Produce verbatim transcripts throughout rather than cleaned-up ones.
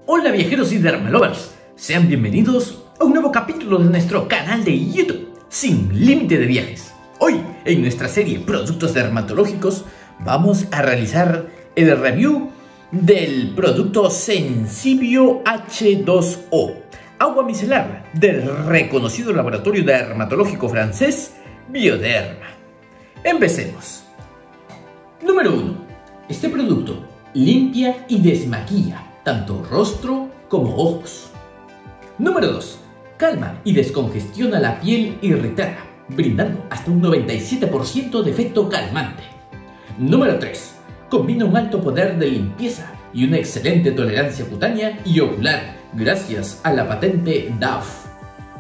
Hola viajeros y dermalovers, sean bienvenidos a un nuevo capítulo de nuestro canal de YouTube Sin Límite de Viajes. Hoy, en nuestra serie Productos Dermatológicos, vamos a realizar el review del producto Sensibio H dos O, agua micelar del reconocido laboratorio dermatológico francés Bioderma. Empecemos. Número uno. Este producto limpia y desmaquilla tanto rostro como ojos. Número dos. Calma y descongestiona la piel irritada, brindando hasta un noventa y siete por ciento de efecto calmante. Número tres. Combina un alto poder de limpieza y una excelente tolerancia cutánea y ocular gracias a la patente D A F.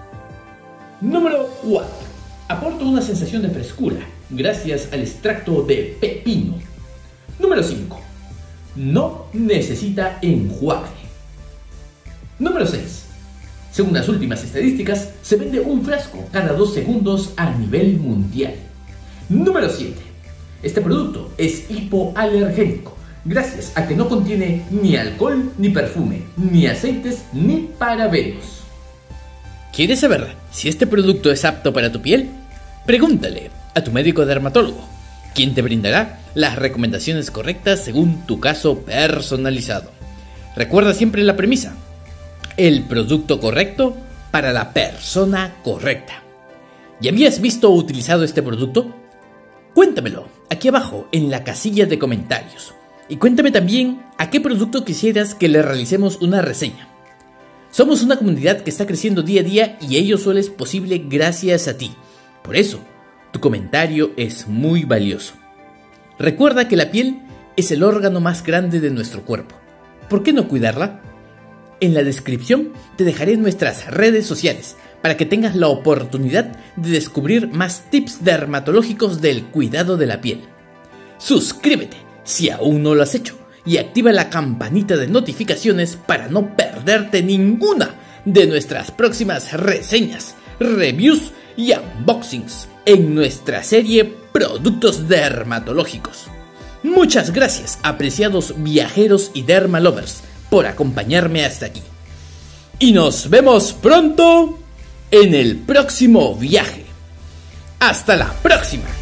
Número cuatro. Aporta una sensación de frescura gracias al extracto de pepino. Número cinco. No necesita enjuague. Número seis. Según las últimas estadísticas, se vende un frasco cada dos segundos a nivel mundial. Número siete. Este producto es hipoalergénico, gracias a que no contiene ni alcohol, ni perfume, ni aceites, ni parabenos. ¿Quieres saber si este producto es apto para tu piel? Pregúntale a tu médico dermatólogo, quien te brindará las recomendaciones correctas según tu caso personalizado. Recuerda siempre la premisa: el producto correcto para la persona correcta. ¿Ya habías visto o utilizado este producto? Cuéntamelo aquí abajo en la casilla de comentarios. Y cuéntame también a qué producto quisieras que le realicemos una reseña. Somos una comunidad que está creciendo día a día y ello solo es posible gracias a ti. Por eso, tu comentario es muy valioso. Recuerda que la piel es el órgano más grande de nuestro cuerpo. ¿Por qué no cuidarla? En la descripción te dejaré nuestras redes sociales para que tengas la oportunidad de descubrir más tips dermatológicos del cuidado de la piel. Suscríbete si aún no lo has hecho y activa la campanita de notificaciones para no perderte ninguna de nuestras próximas reseñas, reviews y unboxings en nuestra serie Productos Dermatológicos. Muchas gracias, apreciados viajeros y dermalovers, por acompañarme hasta aquí. Y nos vemos pronto en el próximo viaje. ¡Hasta la próxima!